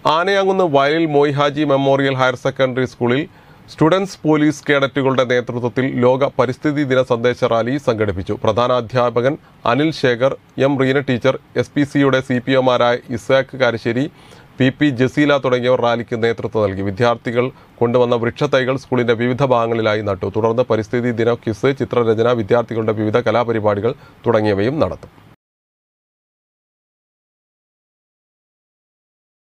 ആനയാങ്കുന്ന് വയലിൽ Moi Haji memorial higher secondary സ്കൂളിൽ students police കേഡറ്റുകളുടെ നേതൃത്വത്തിൽ ലോക പരിസ്ഥിതി ദിന സന്ദേശ റാലി സംഘടിപ്പിച്ചു. പ്രധാനാധ്യാപകൻ അനിൽ ശേഖർ, എം റീന ടീച്ചർ, SPCയുടെ CPOമാരായ ഇസാഖ് കാരശ്ശേരി, PP ജസീല തുടങ്ങിയവർ റാലിക്ക് നേതൃത്വം നൽകി. വിദ്യാർത്ഥികൾ കൊണ്ടുവന്ന വൃക്ഷത്തൈകൾ സ്കൂളിന്റെ വിവിധ ഭാഗങ്ങളിലായി നട്ടു. തുടർന്ന് പരിസ്ഥിതി ദിന ക്വിസ്, ചിത്രരചന, വിദ്യാർത്ഥികളുടെ വിവിധ കലാപരിപാടികൾ തുടങ്ങിയവയും നടത്തും.